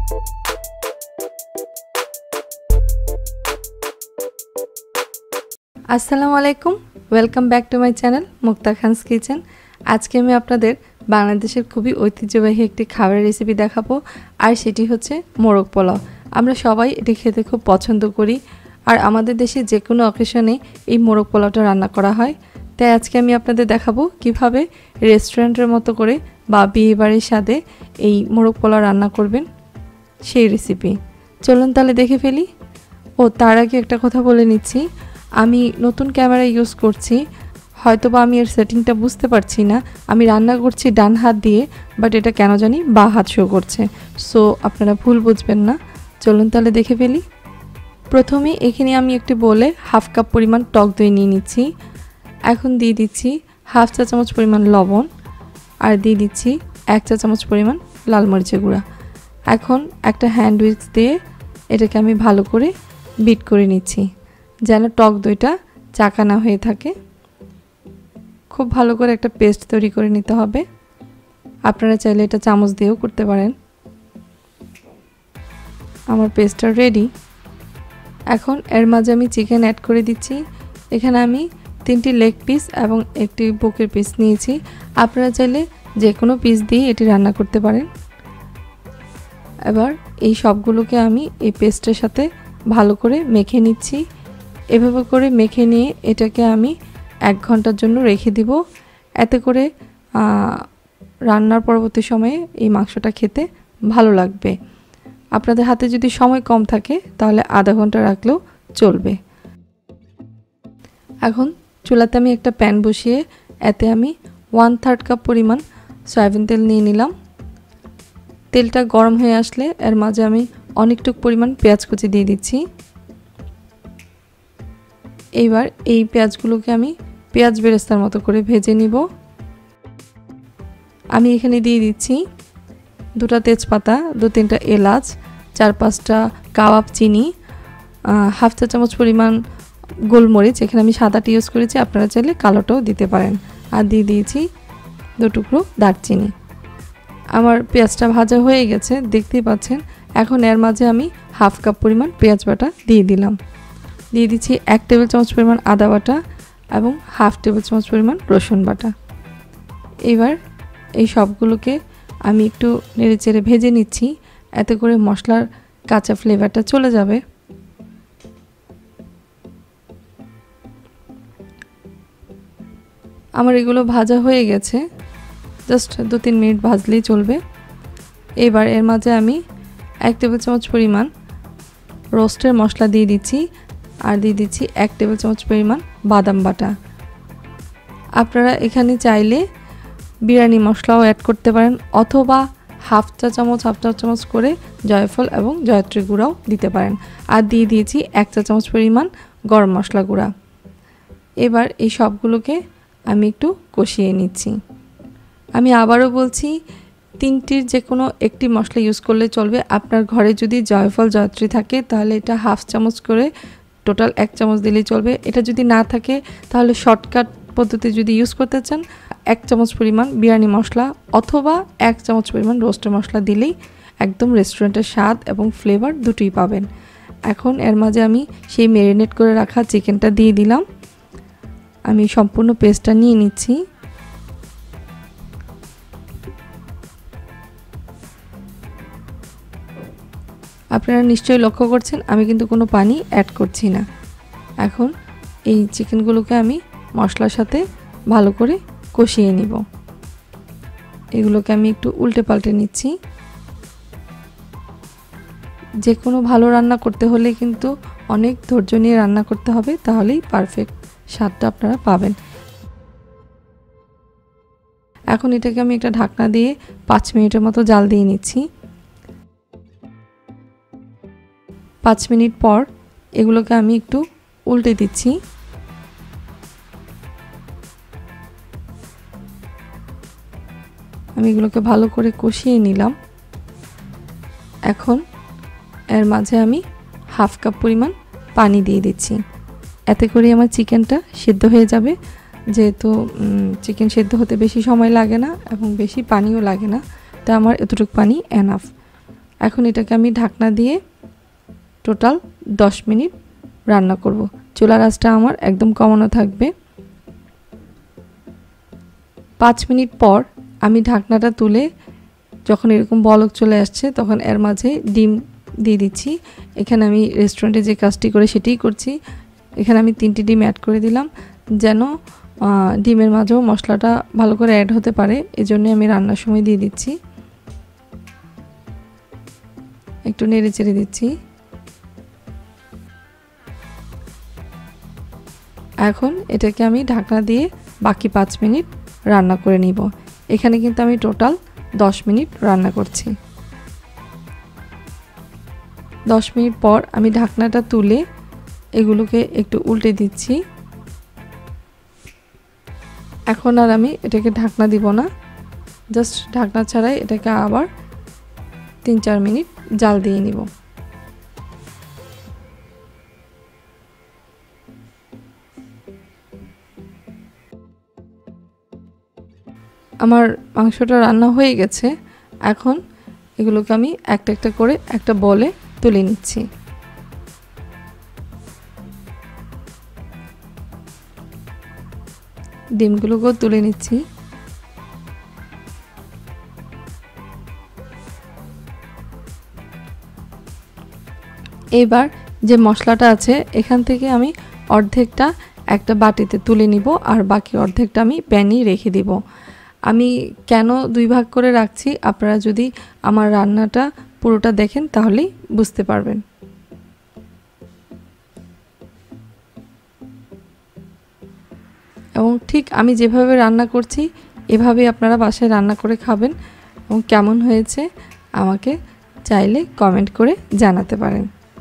আসসালামু আলাইকুম, welcome back to my channel Mukta Khan's kitchen. আজকে আমি আপনাদের বাংলাদেশের খুবই ঐতিহ্যবাহী একটি খাবারের রেসিপি দেখাবো, আর সেটি হচ্ছে মোরগ পোলাও। আমরা সবাই এটি খেতে খুব পছন্দ করি, আর আমাদের দেশে যে কোনো অকেশনে এই মোরগ পোলাওটা রান্না করা হয়। তাই আজকে আমি আপনাদের দেখাবো কিভাবে রেস্টুরেন্টের মতো করে বা বিয়েবাড়ির স্বাদে এই মোরগ পোলাও রান্না করবেন, সেই রেসিপি। চলুন তাহলে দেখে ফেলি। ও তার আগে একটা কথা বলে নিচ্ছি, আমি নতুন ক্যামেরা ইউজ করছি, হয়তোবা আমি এর সেটিংটা বুঝতে পারছি না। আমি রান্না করছি ডান হাত দিয়ে, বাট এটা কেন জানি বাঁ হাত শো করছে, সো আপনারা ভুল বুঝবেন না। চলুন তাহলে দেখে ফেলি। প্রথমে এখানে আমি একটি বলে হাফ কাপ পরিমাণ টক দই নিয়ে নিচ্ছি। এখন দিয়ে দিচ্ছি হাফ চা চামচ পরিমাণ লবণ, আর দিয়ে দিচ্ছি 1 চা চামচ পরিমাণ লাল মরিচের গুঁড়া। এখন একটা হ্যান্ড উইক্স দিয়ে এটাকে আমি ভালো করে বিট করে নিচ্ছি, যেন টক দইটা চাকা না হয়ে থাকে। খুব ভালো করে একটা পেস্ট তৈরি করে নিতে হবে। আপনারা চাইলে এটা চামচ দিয়েও করতে পারেন। আমার পেস্টটা রেডি। এখন এর মাঝে আমি চিকেন অ্যাড করে দিচ্ছি। এখানে আমি 3টি লেগ পিস এবং একটি বুকের পিস নিয়েছি। আপনারা চাইলে যে কোনো পিস দিয়ে এটি রান্না করতে পারেন। এবার এই সবগুলোকে আমি এই পেস্টের সাথে ভালো করে মেখে নিচ্ছি। এভাবে করে মেখে নিয়ে এটাকে আমি 1 ঘন্টার জন্য রেখে দিব। এতে করে রান্নার পরবর্তী সময়ে এই মাংসটা খেতে ভালো লাগবে। আপনাদের হাতে যদি সময় কম থাকে তাহলে আধা ঘন্টা রাখলেও চলবে। এখন চুলাতে আমি একটা প্যান বসিয়ে এতে আমি 1/3 কাপ পরিমাণ সয়াবিন তেল নিয়ে নিলাম। তেলটা গরম হয়ে আসলে এর মাঝে আমি অনেকটুকু পরিমাণ পেঁয়াজ কুচি দিয়ে দিচ্ছি। এইবার এই পেঁয়াজগুলোকে আমি পেঁয়াজ বেরেস্তার মতো করে ভেজে নিব। আমি এখানে দিয়ে দিচ্ছি 2টা তেজপাতা, 2-3টা এলাচ, 4-5টা কাবাব চিনি, হাফ চা চামচ পরিমাণ গোলমরিচ। এখানে আমি সাদাটি ইউজ করেছি, আপনারা চাইলে কালোটাও দিতে পারেন। আর দিয়ে দিয়েছি 2 টুকরো দারচিনি। আমার পেঁয়াজটা ভাজা হয়ে গেছে, দেখতেই পাচ্ছেন। এখন এর মাঝে আমি হাফ কাপ পরিমাণ পেঁয়াজ বাটা দিয়ে দিলাম। দিয়ে দিচ্ছি 1 টেবিল চামচ পরিমাণ আদা বাটা এবং হাফ টেবিল চামচ পরিমাণ রসুন বাটা। এবার এই সবগুলোকে আমি একটু নেড়েচেড়ে ভেজে নিচ্ছি, এতে করে মশলার কাঁচা ফ্লেভারটা চলে যাবে। আমার এগুলো ভাজা হয়ে গেছে, জাস্ট 2-3 মিনিট ভাজলেই চলবে। এবার এর মাঝে আমি 1 টেবিল চামচ পরিমাণ রোস্টের মশলা দিয়ে দিচ্ছি, আর দিয়ে দিচ্ছি 1 টেবিল চামচ পরিমাণ বাদাম বাটা। আপনারা এখানে চাইলে বিরিয়ানি মশলাও অ্যাড করতে পারেন, অথবা হাফ চা চামচ করে জয়ফল এবং জয়ত্রী গুঁড়াও দিতে পারেন। আর দিয়ে দিয়েছি 1 চা চামচ পরিমাণ গরম মশলা গুঁড়া। এবার এই সবগুলোকে আমি একটু কষিয়ে নিচ্ছি। আমি আবারও বলছি, 3টির যে কোনো একটি মশলা ইউজ করলে চলবে। আপনার ঘরে যদি জয়ফল জয়ত্রী থাকে তাহলে এটা হাফ চামচ করে টোটাল 1 চামচ দিলেই চলবে। এটা যদি না থাকে তাহলে শর্টকাট পদ্ধতি যদি ইউজ করতে চান 1 চামচ পরিমাণ বিরিয়ানি মশলা অথবা 1 চামচ পরিমাণ রোস্টের মশলা দিলেই একদম রেস্টুরেন্টের স্বাদ এবং ফ্লেভার দুটোই পাবেন। এখন এর মাঝে আমি সেই ম্যারিনেট করে রাখা চিকেনটা দিয়ে দিলাম। আমি সম্পূর্ণ পেস্টটা নিয়ে নিচ্ছি। আপনারা নিশ্চয়ই লক্ষ্য করছেন আমি কিন্তু কোনো পানি অ্যাড করছি না। এখন এই চিকেনগুলোকে আমি মশলার সাথে ভালো করে কষিয়ে নিব। এগুলোকে আমি একটু উল্টে পাল্টে নিচ্ছি। যে কোনো ভালো রান্না করতে হলে কিন্তু অনেক ধৈর্য নিয়ে রান্না করতে হবে, তাহলেই পারফেক্ট স্বাদটা আপনারা পাবেন। এখন এটাকে আমি একটা ঢাকনা দিয়ে 5 মিনিটের মতো জাল দিয়ে নিচ্ছি। 5 মিনিট পর এগুলোকে আমি একটু উল্টে দিচ্ছি। আমি এগুলোকে ভালো করে কষিয়ে নিলাম। এখন এর মাঝে আমি হাফ কাপ পরিমাণ পানি দিয়ে দিচ্ছি, এতে করে আমার চিকেনটা সিদ্ধ হয়ে যাবে। যেহেতু চিকেন সিদ্ধ হতে বেশি সময় লাগে না এবং বেশি পানিও লাগে না, তো আমার এতটুকু পানি এনাফ। এখন এটাকে আমি ঢাকনা দিয়ে টোটাল 10 মিনিট রান্না করব। চুলার আঁচটা আমার একদম কমানো থাকবে। 5 মিনিট পর আমি ঢাকনাটা তুলে যখন এরকম বলক চলে আসছে তখন এর মাঝে ডিম দিয়ে দিচ্ছি। এখানে আমি রেস্টুরেন্টে যে কাজটি করে সেটাই করছি। এখানে আমি 3টি ডিম অ্যাড করে দিলাম যেন ডিমের মাঝেও মশলাটা ভালো করে অ্যাড হতে পারে, এজন্য আমি রান্নার সময় দিয়ে দিচ্ছি। একটু নেড়ে চেড়ে দিচ্ছি। এখন এটাকে আমি ঢাকনা দিয়ে বাকি 5 মিনিট রান্না করে নিব। এখানে কিন্তু আমি টোটাল 10 মিনিট রান্না করছি। 10 মিনিট পর আমি ঢাকনাটা তুলে এগুলোকে একটু উল্টে দিচ্ছি। এখন আর আমি এটাকে ঢাকনা দিব না, জাস্ট ঢাকনা ছাড়াই এটাকে আবার 3-4 মিনিট জাল দিয়ে নিব। আমার মাংসটা রান্না হয়ে গেছে। এখন এগুলোকে আমি একটা একটা করে একটা বলে তুলে নিচ্ছি। ডিমগুলোকেও তুলে নিচ্ছি। এবার যে মশলাটা আছে এখান থেকে আমি অর্ধেকটা একটা বাটিতে তুলে নিব আর বাকি অর্ধেকটা আমি প্যানে রেখে দিব। আমি কেন 2 ভাগ করে রাখছি, আপনারা যদি আমার রান্নাটা পুরোটা দেখেন তাহলেই বুঝতে পারবেন। এবং ঠিক আমি যেভাবে রান্না করছি এভাবেই আপনারা বাসায় রান্না করে খাবেন এবং কেমন হয়েছে আমাকে চাইলে কমেন্ট করে জানাতে পারেন।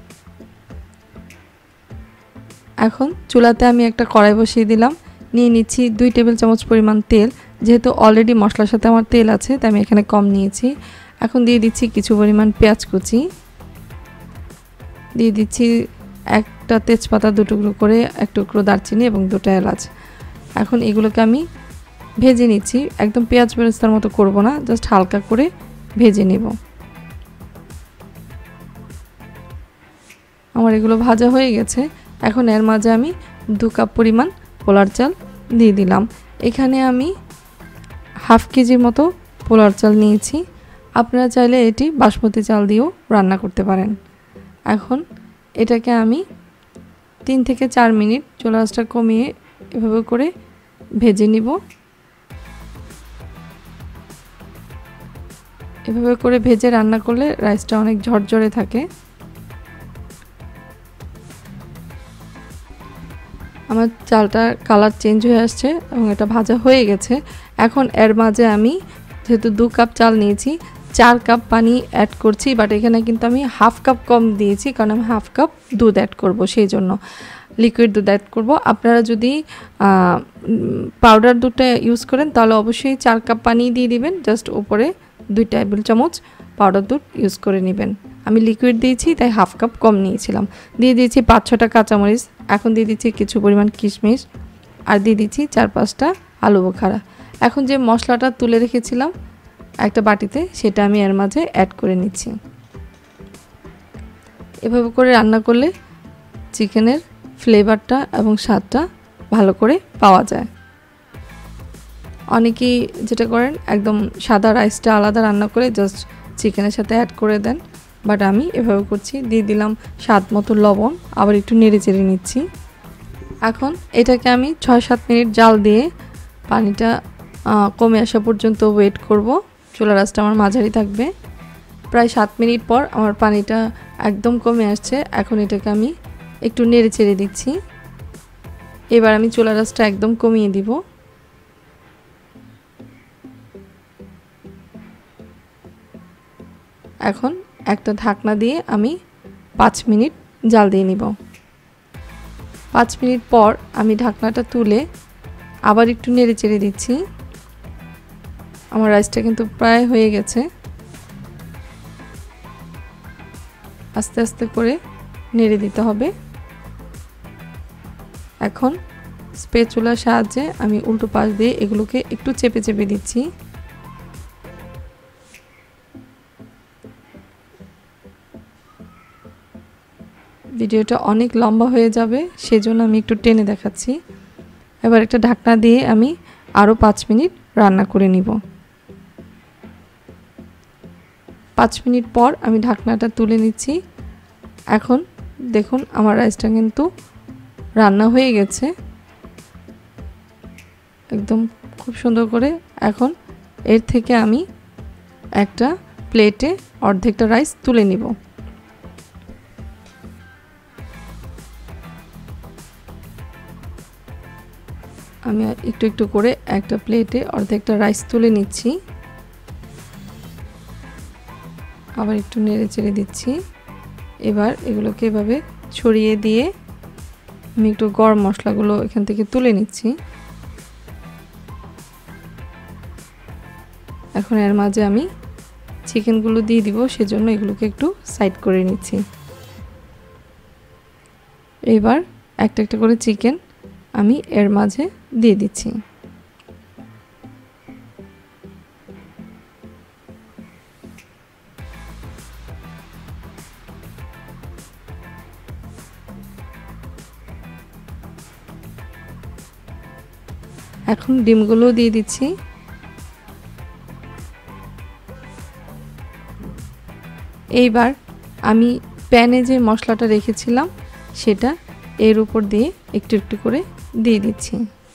এখন চুলাতে আমি একটা কড়াই বসিয়ে দিলাম, নিয়ে নিচ্ছি 2 টেবিল চামচ পরিমাণ তেল। যেহেতু অলরেডি মশলার সাথে আমার তেল আছে তাই আমি এখানে কম নিয়েছি। এখন দিয়ে দিচ্ছি কিছু পরিমাণ পেঁয়াজ কুচি, দিয়ে দিচ্ছি একটা তেজপাতা 2 টুকরো করে, 1 টুকরো দারচিনি এবং 2টা এলাচ। এখন এগুলোকে আমি ভেজে নিচ্ছি, একদম পেঁয়াজ বেরেস্তার মতো করব না, জাস্ট হালকা করে ভেজে নেব। আমার এগুলো ভাজা হয়ে গেছে। এখন এর মাঝে আমি 2 কাপ পরিমাণ পোলার চাল দিয়ে দিলাম। এখানে আমি হাফ কেজির মতো পোলার চাল নিয়েছি, আপনারা চাইলে এটি বাসমতি চাল দিয়েও রান্না করতে পারেন। এখন এটাকে আমি 3 থেকে 4 মিনিট চুলার আঁচটা কমিয়ে এভাবে করে ভেজে নিব। এভাবে করে ভেজে রান্না করলে রাইসটা অনেক ঝরঝরে থাকে। আমার চালটা কালার চেঞ্জ হয়ে আসছে এবং এটা ভাজা হয়ে গেছে। এখন এর মাঝে আমি যেহেতু 2 কাপ চাল নিয়েছি 4 কাপ পানি অ্যাড করছি, বাট এখানে কিন্তু আমি হাফ কাপ কম দিয়েছি কারণ আমি হাফ কাপ দুধ অ্যাড করব, সেই জন্য লিকুইড দুধ অ্যাড করব। আপনারা যদি পাউডার দুধটা ইউজ করেন তাহলে অবশ্যই 4 কাপ পানি দিয়ে দিবেন, জাস্ট উপরে 2 টেবিল চামচ পাউডার দুধ ইউজ করে নেবেন। আমি লিকুইড দিয়েছি তাই হাফ কাপ কম নিয়েছিলাম। দিয়ে দিয়েছি 5-6টা কাঁচামরিচ, এখন দিয়ে দিচ্ছি কিছু পরিমাণ কিশমিশ আর দিয়ে দিচ্ছি 4-5টা আলু বোখারা। এখন যে মশলাটা তুলে রেখেছিলাম একটা বাটিতে সেটা আমি এর মাঝে অ্যাড করে নিচ্ছি। এভাবে করে রান্না করলে চিকেনের ফ্লেভারটা এবং স্বাদটা ভালো করে পাওয়া যায়। অনেকেই যেটা করেন একদম সাদা রাইসটা আলাদা রান্না করে জাস্ট চিকেনের সাথে অ্যাড করে দেন, বাট আমি এভাবে করছি। দিয়ে দিলাম স্বাদ মতো লবণ, আবার একটু নেড়ে চেড়ে নিচ্ছি। এখন এটাকে আমি 6-7 মিনিট জাল দিয়ে পানিটা কমে আসা পর্যন্ত ওয়েট করব। চুলার আঁচটা আমার মাঝারি থাকবে। প্রায় 7 মিনিট পর আমার পানিটা একদম কমে আসছে। এখন এটাকে আমি একটু নেড়ে চেড়ে দিচ্ছি। এবার আমি চুলার আঁচটা একদম কমিয়ে দিব। এখন একটা ঢাকনা দিয়ে আমি 5 মিনিট জাল দিয়ে নিব। 5 মিনিট পর আমি ঢাকনাটা তুলে আবার একটু নেড়ে চেড়ে দিচ্ছি। আমার রাইসটা কিন্তু প্রায় হয়ে গেছে। আস্তে আস্তে করে নেড়ে দিতে হবে। এখন স্প্যাচুলার সাহায্যে আমি উল্টো পাশ দিয়ে এগুলোকে একটু চেপে চেপে দিচ্ছি। ভিডিওটা অনেক লম্বা হয়ে যাবে, সেজন্য আমি একটু টেনে দেখাচ্ছি। এবার একটা ঢাকনা দিয়ে আমি আরও 5 মিনিট রান্না করে নিব। 5 মিনিট পর আমি ঢাকনাটা তুলে নিচ্ছি। এখন দেখুন আমার রাইসটা কিন্তু রান্না হয়ে গেছে একদম খুব সুন্দর করে। এখন এর থেকে আমি একটা প্লেটে অর্ধেকটা রাইস তুলে নিব। আমি একটু একটু করে একটা প্লেটে অর্ধেকটা রাইস তুলে নিচ্ছি। আবার একটু নেড়ে চেড়ে দিচ্ছি। এবার এগুলোকে এভাবে ছড়িয়ে দিয়ে আমি একটু গরম মশলাগুলো এখান থেকে তুলে নিচ্ছি। এখন এর মাঝে আমি চিকেনগুলো দিয়ে দিব, সেজন্য এগুলোকে একটু সাইড করে নিচ্ছি। এবার একটা একটা করে চিকেন আমি এর মাঝে দিয়ে দিচ্ছি। এখন ডিমগুলো দিয়ে দিচ্ছি। এইবার আমি প্যানে যে মশলাটা রেখেছিলাম সেটা এর উপর দিয়ে একটু একটু করে দিয়ে দিচ্ছি।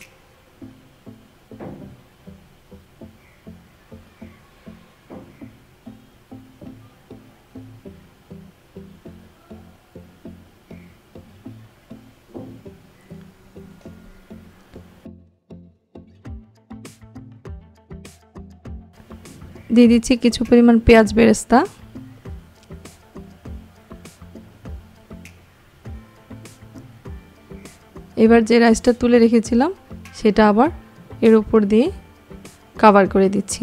দিয়ে দিচ্ছি কিছু পরিমাণ পেঁয়াজ বেরেস্তা। এবার যে রাইসটা তুলে রেখেছিলাম সেটা আবার এর উপর দিয়ে কভার করে দিচ্ছি।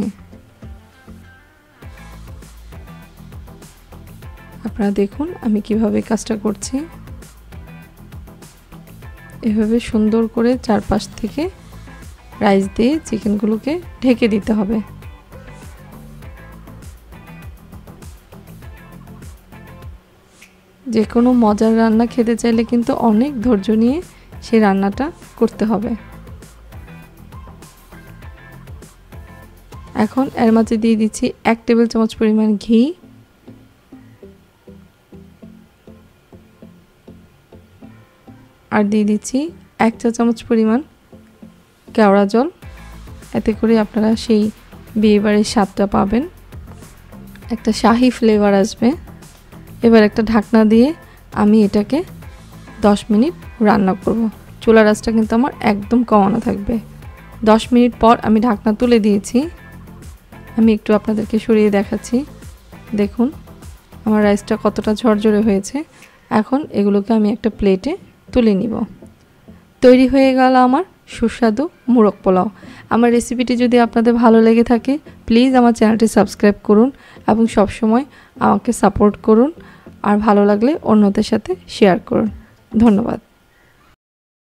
আপনারা দেখুন আমি কিভাবে কাজটা করছি। এভাবে সুন্দর করে চারপাশ থেকে রাইস দিয়ে চিকেনগুলোকে ঢেকে দিতে হবে। যে কোনো মজার রান্না খেতে চাইলে কিন্তু অনেক ধৈর্য নিয়ে সেই রান্নাটা করতে হবে। এখন এর মাঝে দিয়ে দিচ্ছি 1 টেবিল চামচ পরিমাণ ঘি, আর দিয়ে দিচ্ছি 1 চা চামচ পরিমাণ কেওড়া জল। এতে করে আপনারা সেই বিয়েবাড়ির স্বাদটা পাবেন, একটা শাহি ফ্লেভার আসবে। এবার একটা ঢাকনা দিয়ে আমি এটাকে 10 মিনিট রান্না করব। চুলার আঁচটা কিন্তু আমার একদম কমানো থাকবে। 10 মিনিট পর আমি ঢাকনা তুলে দিয়েছি। আমি একটু আপনাদেরকে সরিয়ে দেখাচ্ছি। দেখুন আমার রাইসটা কতটা ঝরঝরে হয়েছে। এখন এগুলোকে আমি একটা প্লেটে তুলে নিব। তৈরি হয়ে গেল আমার সুস্বাদু মোরগ পোলাও। আমার রেসিপিটি যদি আপনাদের ভালো লেগে থাকে প্লিজ আমার চ্যানেলটি সাবস্ক্রাইব করুন এবং সবসময় আমাকে সাপোর্ট করুন, আর ভালো লাগলে অন্যদের সাথে শেয়ার করুন। ধন্যবাদ।